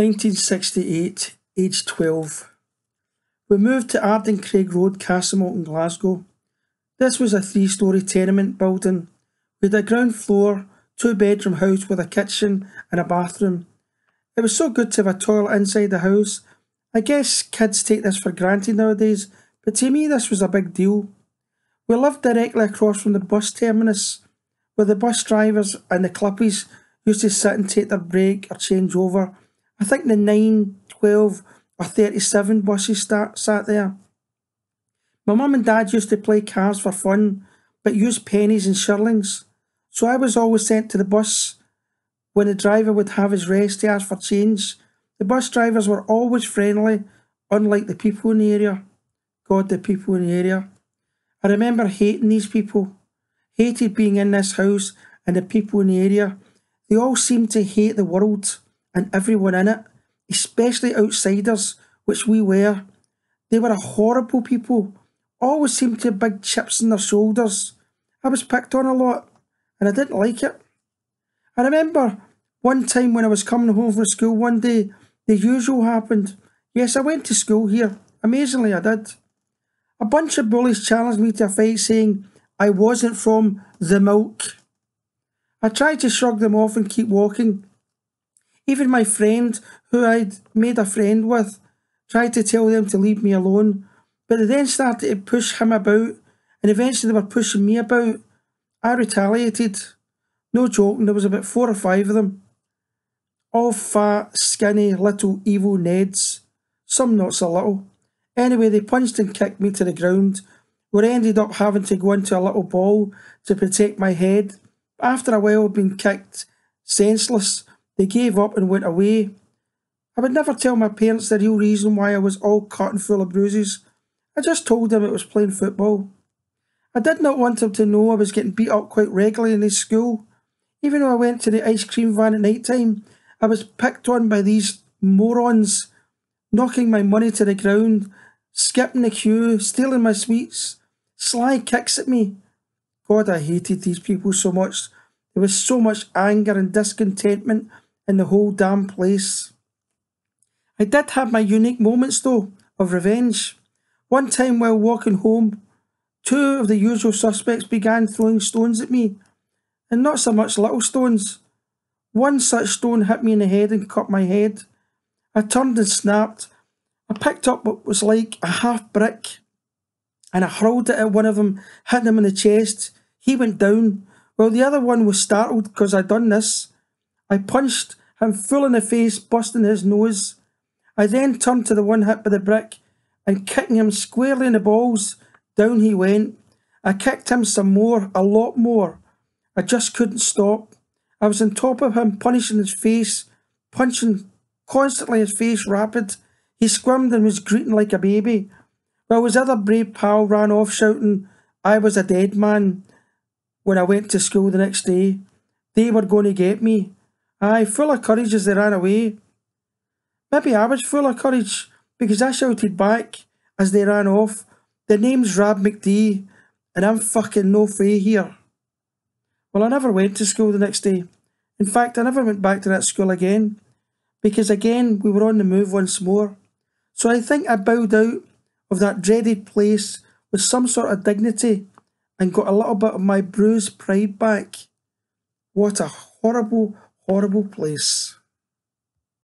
1968, age 12. We moved to Arden Craig Road, Castlemilk in Glasgow. This was a 3-storey tenement building with a ground floor, 2-bedroom house with a kitchen and a bathroom. It was so good to have a toilet inside the house. I guess kids take this for granted nowadays, but to me this was a big deal. We lived directly across from the bus terminus, where the bus drivers and the clippies used to sit and take their break or change over. I think the 9, 12 or 37 buses sat there. My mum and dad used to play cards for fun, but used pennies and shillings. So I was always sent to the bus when the driver would have his rest to ask for change. The bus drivers were always friendly, unlike the people in the area. God, the people in the area. I remember hating these people. Hated being in this house and the people in the area. They all seemed to hate the world and everyone in it, especially outsiders, which we were. They were a horrible people. Always seemed to have big chips on their shoulders. I was picked on a lot, and I didn't like it. I remember one time when I was coming home from school one day, the usual happened. Yes, I went to school here. Amazingly, I did. A bunch of bullies challenged me to a fight, saying I wasn't from the milk. I tried to shrug them off and keep walking. Even my friend, who I'd made a friend with, tried to tell them to leave me alone, but they then started to push him about, and eventually they were pushing me about. I retaliated. No joking, there was about 4 or 5 of them. All fat, skinny, little evil Neds. Some not so little. Anyway, they punched and kicked me to the ground, where I ended up having to go into a little ball to protect my head. After a while of being kicked senseless, they gave up and went away. I would never tell my parents the real reason why I was all cut and full of bruises. I just told them it was playing football. I did not want them to know I was getting beat up quite regularly in this school. Even though I went to the ice cream van at night time, I was picked on by these morons, knocking my money to the ground, skipping the queue, stealing my sweets, sly kicks at me. God, I hated these people so much. There was so much anger and discontentment in the whole damn place. I did have my unique moments though, of revenge. One time while walking home, 2 of the usual suspects began throwing stones at me, and not so much little stones. One such stone hit me in the head and cut my head. I turned and snapped. I picked up what was like a half brick, and I hurled it at one of them, hitting him in the chest. He went down, while the other one was startled because I'd done this. I punched him full in the face, busting his nose. I then turned to the one hit by the brick, and kicking him squarely in the balls, down he went. I kicked him some more, a lot more. I just couldn't stop. I was on top of him, punishing his face, punching constantly, his face rapid. He squirmed and was greeting like a baby, while his other brave pal ran off shouting, I was a dead man. When I went to school the next day, they were going to get me. Aye, full of courage as they ran away. Maybe I was full of courage, because I shouted back as they ran off, the name's Rab McD, and I'm fucking no fay here. Well, I never went to school the next day. In fact, I never went back to that school again, because again we were on the move once more. So I think I bowed out of that dreaded place with some sort of dignity and got a little bit of my bruised pride back. What a horrible, horrible place.